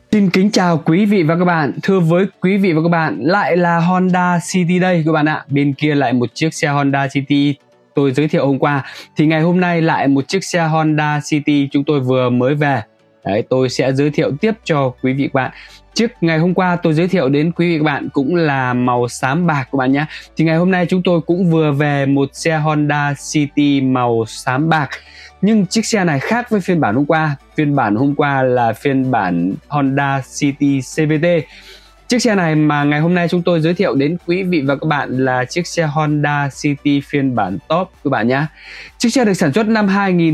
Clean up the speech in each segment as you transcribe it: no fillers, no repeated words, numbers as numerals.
Xin kính chào quý vị và các bạn. Thưa với quý vị và các bạn, lại là Honda City đây các bạn ạ. Bên kia lại một chiếc xe Honda City tôi giới thiệu hôm qua. Thì ngày hôm nay lại một chiếc xe Honda City chúng tôi vừa mới về. Đấy, tôi sẽ giới thiệu tiếp cho quý vị và các bạn. Chiếc ngày hôm qua tôi giới thiệu đến quý vị và các bạn cũng là màu xám bạc các bạn nhé. Thì ngày hôm nay chúng tôi cũng vừa về một xe Honda City màu xám bạc. Nhưng chiếc xe này khác với phiên bản hôm qua. Phiên bản hôm qua là phiên bản Honda City CVT. Chiếc xe này mà ngày hôm nay chúng tôi giới thiệu đến quý vị và các bạn là chiếc xe Honda City phiên bản top các bạn nhé. Chiếc xe được sản xuất năm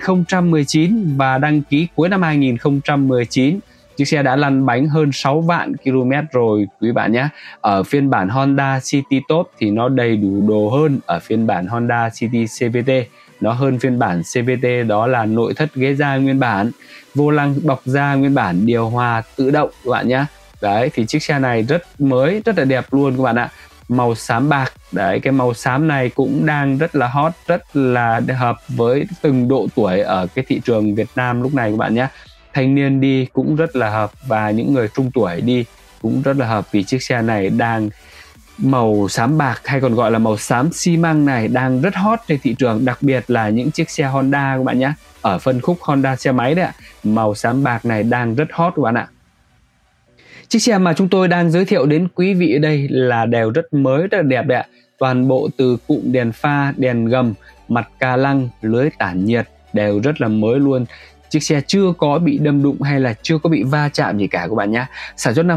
2019 và đăng ký cuối năm 2019. Chiếc xe đã lăn bánh hơn 6 vạn km rồi quý bạn nhé. Ở phiên bản Honda City Top thì nó đầy đủ đồ hơn ở phiên bản Honda City CVT. Nó hơn phiên bản CVT đó là nội thất ghế da nguyên bản, vô lăng bọc da nguyên bản, điều hòa tự động các bạn nhé. Đấy thì chiếc xe này rất mới, rất là đẹp luôn các bạn ạ. Màu xám bạc. Đấy, cái màu xám này cũng đang rất là hot, rất là hợp với từng độ tuổi ở cái thị trường Việt Nam lúc này các bạn nhé. Thanh niên đi cũng rất là hợp và những người trung tuổi đi cũng rất là hợp vì chiếc xe này đang màu xám bạc hay còn gọi là màu xám xi măng này đang rất hot trên thị trường, đặc biệt là những chiếc xe Honda các bạn nhé. Ở phân khúc Honda xe máy đấy ạ, màu xám bạc này đang rất hot các bạn ạ. Chiếc xe mà chúng tôi đang giới thiệu đến quý vị ở đây là đều rất mới, rất là đẹp đấy ạ. Toàn bộ từ cụm đèn pha, đèn gầm, mặt ca lăng, lưới tản nhiệt đều rất là mới luôn. Chiếc xe chưa có bị đâm đụng hay là chưa có bị va chạm gì cả các bạn nhé. Sản xuất năm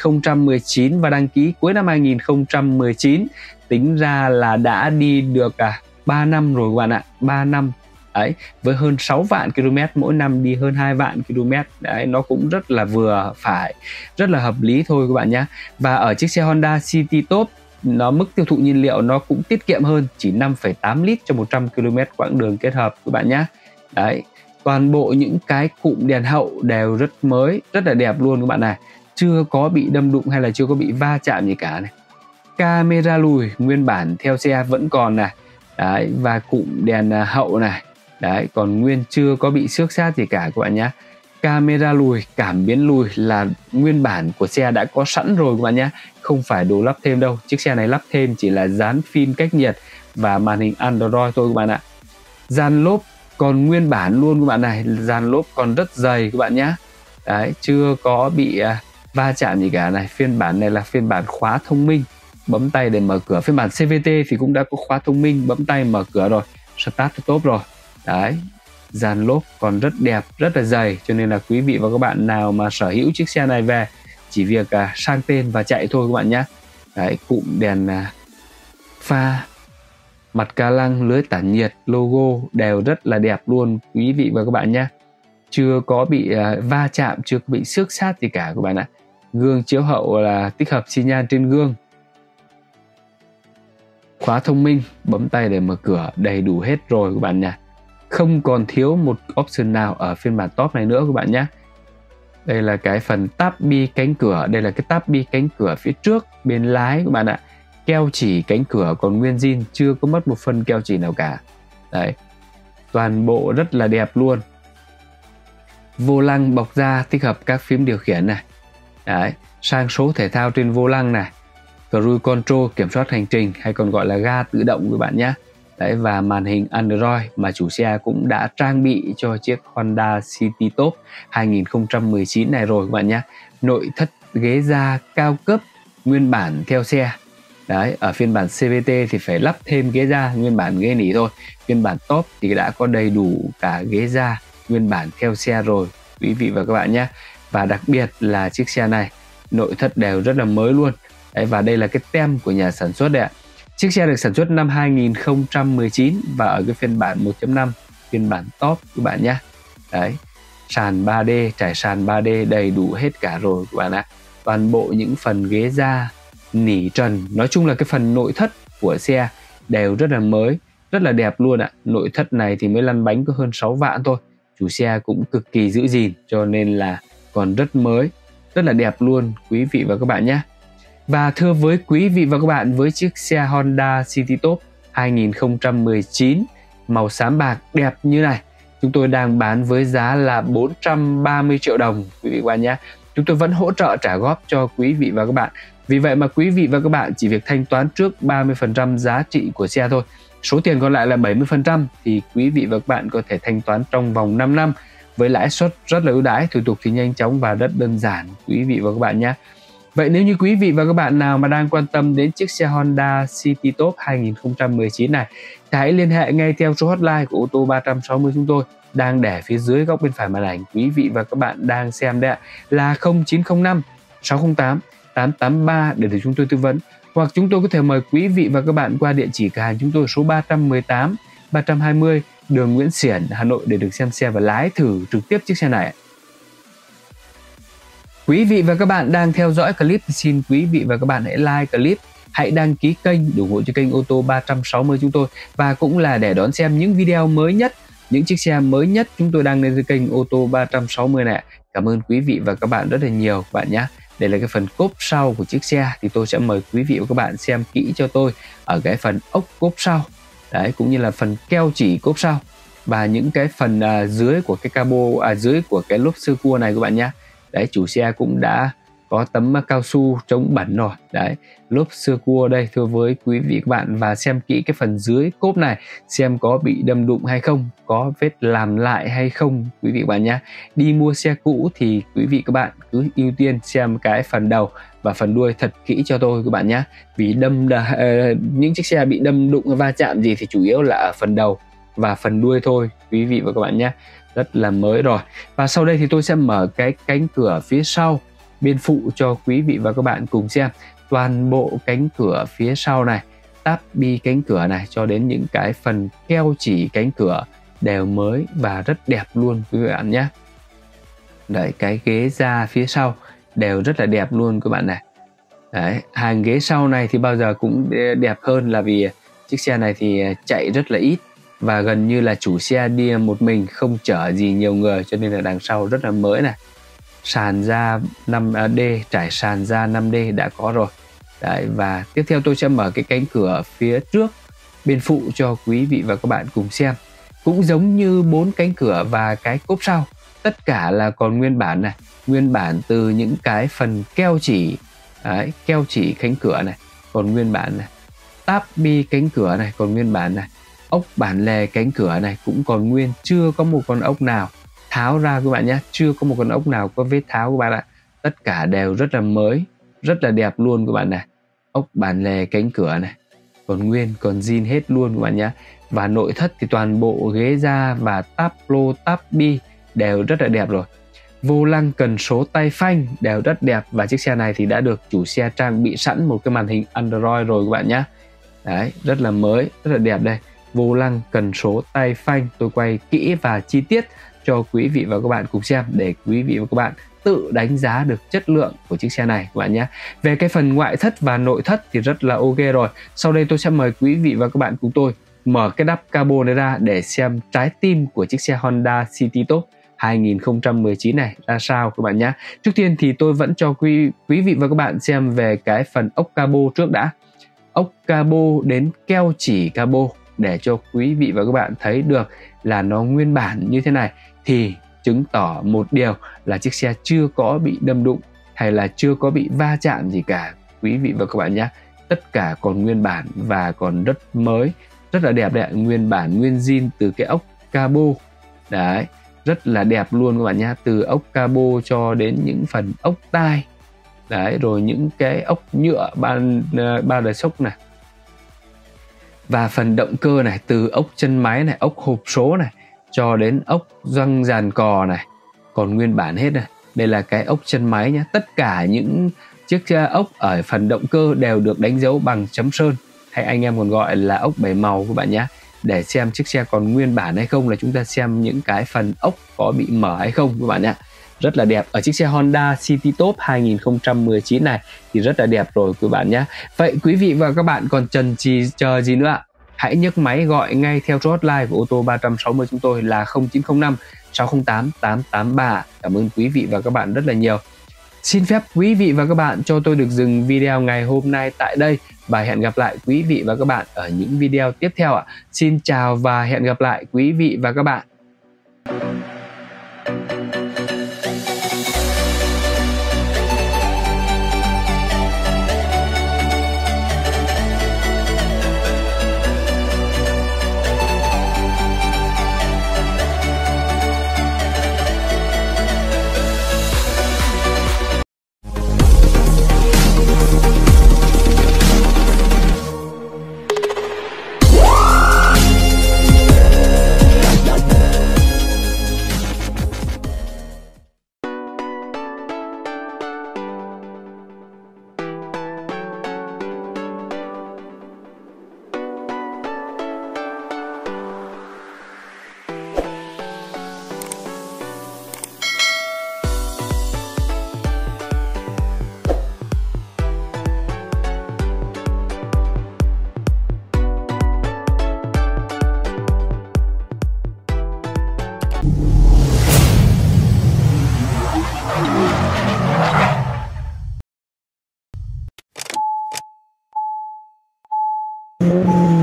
2019 và đăng ký cuối năm 2019. Tính ra là đã đi được 3 năm rồi các bạn ạ. 3 năm. Đấy, với hơn 6 vạn km, mỗi năm đi hơn 2 vạn km. Đấy, nó cũng rất là vừa phải, rất là hợp lý thôi các bạn nhé. Và ở chiếc xe Honda City Top, nó mức tiêu thụ nhiên liệu nó cũng tiết kiệm hơn, chỉ 5,8 lít cho 100 km quãng đường kết hợp các bạn nhé. Đấy, toàn bộ những cái cụm đèn hậu đều rất mới, rất là đẹp luôn các bạn này. Chưa có bị đâm đụng hay là chưa có bị va chạm gì cả này. Camera lùi nguyên bản theo xe vẫn còn này. Đấy, và cụm đèn hậu này. Đấy, còn nguyên chưa có bị xước xát gì cả các bạn nhé. Camera lùi, cảm biến lùi là nguyên bản của xe đã có sẵn rồi các bạn nhé. Không phải đồ lắp thêm đâu. Chiếc xe này lắp thêm chỉ là dán phim cách nhiệt và màn hình Android thôi các bạn ạ. Dàn lốp còn nguyên bản luôn các bạn này, dàn lốp còn rất dày các bạn nhé. Đấy, chưa có bị va chạm gì cả này. Phiên bản này là phiên bản khóa thông minh, bấm tay để mở cửa. Phiên bản CVT thì cũng đã có khóa thông minh, bấm tay mở cửa rồi, start top rồi. Đấy, dàn lốp còn rất đẹp, rất là dày, cho nên là quý vị và các bạn nào mà sở hữu chiếc xe này về chỉ việc sang tên và chạy thôi các bạn nhé. Đấy, cụm đèn pha, mặt ca lăng, lưới tản nhiệt, logo đều rất là đẹp luôn quý vị và các bạn nhé. Chưa có bị va chạm, chưa có bị xước xát gì cả các bạn ạ. Gương chiếu hậu là tích hợp xi nhan trên gương. Khóa thông minh, bấm tay để mở cửa, đầy đủ hết rồi các bạn nhé. Không còn thiếu một option nào ở phiên bản top này nữa các bạn nhé. Đây là cái phần táp bi cánh cửa, đây là cái táp bi cánh cửa phía trước bên lái các bạn ạ. Keo chỉ cánh cửa còn nguyên zin, chưa có mất một phân keo chỉ nào cả. Đấy, toàn bộ rất là đẹp luôn. Vô lăng bọc da tích hợp các phím điều khiển này. Đấy, sang số thể thao trên vô lăng này. Cruise Control kiểm soát hành trình hay còn gọi là ga tự động các bạn nhé. Đấy, và màn hình Android mà chủ xe cũng đã trang bị cho chiếc Honda City Top 2019 này rồi các bạn nhé. Nội thất ghế da cao cấp nguyên bản theo xe. Đấy, ở phiên bản CVT thì phải lắp thêm ghế da nguyên bản ghế nỉ thôi. Phiên bản top thì đã có đầy đủ cả ghế da nguyên bản theo xe rồi quý vị và các bạn nhé. Và đặc biệt là chiếc xe này nội thất đều rất là mới luôn. Đấy, và đây là cái tem của nhà sản xuất đấy ạ. Chiếc xe được sản xuất năm 2019 và ở cái phiên bản 1.5, phiên bản top các bạn nhé. Đấy, sàn 3D, trải sàn 3D đầy đủ hết cả rồi các bạn ạ. Toàn bộ những phần ghế da, nỉ trần, nói chung là cái phần nội thất của xe đều rất là mới, rất là đẹp luôn ạ. Nội thất này thì mới lăn bánh có hơn 6 vạn thôi. Chủ xe cũng cực kỳ giữ gìn cho nên là còn rất mới, rất là đẹp luôn quý vị và các bạn nhé. Và thưa với quý vị và các bạn, với chiếc xe Honda City Top 2019 màu xám bạc đẹp như này, chúng tôi đang bán với giá là 430 triệu đồng quý vị và các bạn nhé. chúng tôi vẫn hỗ trợ trả góp cho quý vị và các bạn. Vì vậy mà quý vị và các bạn chỉ việc thanh toán trước 30% giá trị của xe thôi. Số tiền còn lại là 70% thì quý vị và các bạn có thể thanh toán trong vòng 5 năm với lãi suất rất là ưu đãi, thủ tục thì nhanh chóng và rất đơn giản quý vị và các bạn nhé. Vậy nếu như quý vị và các bạn nào mà đang quan tâm đến chiếc xe Honda City Top 2019 này thì hãy liên hệ ngay theo số hotline của ô tô 360 chúng tôi đang để phía dưới góc bên phải màn ảnh quý vị và các bạn đang xem đấy ạ, là 0905 608 883 để được chúng tôi tư vấn, hoặc chúng tôi có thể mời quý vị và các bạn qua địa chỉ cửa hàng chúng tôi số 318 320 đường Nguyễn Xiển, Hà Nội để được xem xe và lái thử trực tiếp chiếc xe này. Quý vị và các bạn đang theo dõi clip thì xin quý vị và các bạn hãy like clip, hãy đăng ký kênh để ủng hộ cho kênh ô tô 360 chúng tôi, và cũng là để đón xem những video mới nhất, những chiếc xe mới nhất chúng tôi đăng lên trên kênh ô tô 360 này. Cảm ơn quý vị và các bạn rất là nhiều bạn nhé. Đây là cái phần cốp sau của chiếc xe thì tôi sẽ mời quý vị và các bạn xem kỹ cho tôi ở cái phần ốc cốp sau. Đấy, cũng như là phần keo chỉ cốp sau và những cái phần dưới của cái cabo, dưới của cái lốp sơ cua này các bạn nhé. Đấy, chủ xe cũng đã có tấm cao su chống bẩn rồi. Đấy, lốp sơ cua đây thưa với quý vị các bạn, và xem kỹ cái phần dưới cốp này xem có bị đâm đụng hay không, có vết làm lại hay không quý vị các bạn nhé. Đi mua xe cũ thì quý vị các bạn cứ ưu tiên xem cái phần đầu và phần đuôi thật kỹ cho tôi các bạn nhé. Vì những chiếc xe bị đâm đụng va chạm gì thì chủ yếu là ở phần đầu và phần đuôi thôi quý vị và các bạn nhé. Rất là mới rồi. Và sau đây thì tôi sẽ mở cái cánh cửa phía sau bên phụ cho quý vị và các bạn cùng xem. Toàn bộ cánh cửa phía sau này, táp bi cánh cửa này cho đến những cái phần keo chỉ cánh cửa đều mới và rất đẹp luôn quý vị và các bạn nhé. Đấy, cái ghế da phía sau đều rất là đẹp luôn các bạn này. Đấy, hàng ghế sau này thì bao giờ cũng đẹp hơn là vì chiếc xe này thì chạy rất là ít và gần như là chủ xe đi một mình, không chở gì nhiều người, cho nên là đằng sau rất là mới này. Sàn da 5D, trải sàn da 5D đã có rồi. Đấy, và tiếp theo tôi sẽ mở cái cánh cửa phía trước bên phụ cho quý vị và các bạn cùng xem. Cũng giống như 4 cánh cửa và cái cốp sau, tất cả là còn nguyên bản này, nguyên bản từ những cái phần keo chỉ. Đấy, keo chỉ cánh cửa này còn nguyên bản này, táp bi cánh cửa này còn nguyên bản này, ốc bản lề cánh cửa này cũng còn nguyên, chưa có một con ốc nào tháo ra các bạn nhé, chưa có một con ốc nào có vết tháo các bạn ạ. Tất cả đều rất là mới, rất là đẹp luôn các bạn này. Ốc bản lề cánh cửa này còn nguyên, còn zin hết luôn các bạn nhé. Và nội thất thì toàn bộ ghế da và táp lô, táp bi đều rất là đẹp rồi. Vô lăng cần số tay phanh đều rất đẹp, và chiếc xe này thì đã được chủ xe trang bị sẵn một cái màn hình Android rồi các bạn nhé. Đấy, rất là mới, rất là đẹp đây. Vô lăng cần số tay phanh tôi quay kỹ và chi tiết cho quý vị và các bạn cùng xem để quý vị và các bạn tự đánh giá được chất lượng của chiếc xe này các bạn nhé. Về cái phần ngoại thất và nội thất thì rất là ok rồi. Sau đây tôi sẽ mời quý vị và các bạn cùng tôi mở cái nắp cabo này ra để xem trái tim của chiếc xe Honda City Top 2019 này ra sao các bạn nhé. Trước tiên thì tôi vẫn cho quý vị và các bạn xem về cái phần ốc cabo trước đã. Ốc cabo đến keo chỉ cabo để cho quý vị và các bạn thấy được là nó nguyên bản như thế này thì chứng tỏ một điều là chiếc xe chưa có bị đâm đụng hay là chưa có bị va chạm gì cả quý vị và các bạn nhé. Tất cả còn nguyên bản và còn rất mới, rất là đẹp đấy, nguyên bản nguyên zin từ cái ốc cabo. Đấy, rất là đẹp luôn các bạn nhé, từ ốc cabo cho đến những phần ốc tai. Đấy, rồi những cái ốc nhựa ba đời sốc này. Và phần động cơ này, từ ốc chân máy này, ốc hộp số này cho đến ốc găng dàn cò này còn nguyên bản hết này. Đây là cái ốc chân máy nhé. Tất cả những chiếc ốc ở phần động cơ đều được đánh dấu bằng chấm sơn, hay anh em còn gọi là ốc 7 màu các bạn nhé. Để xem chiếc xe còn nguyên bản hay không là chúng ta xem những cái phần ốc có bị mở hay không các bạn nhé. Rất là đẹp. Ở chiếc xe Honda City Top 2019 này thì rất là đẹp rồi quý bạn nhé. Vậy quý vị và các bạn còn chờ gì nữa ạ? Hãy nhấc máy gọi ngay theo số hotline của ô tô 360 chúng tôi là 0905 608 883. Cảm ơn quý vị và các bạn rất là nhiều. Xin phép quý vị và các bạn cho tôi được dừng video ngày hôm nay tại đây và hẹn gặp lại quý vị và các bạn ở những video tiếp theo ạ. Xin chào và hẹn gặp lại quý vị và các bạn. Thank you.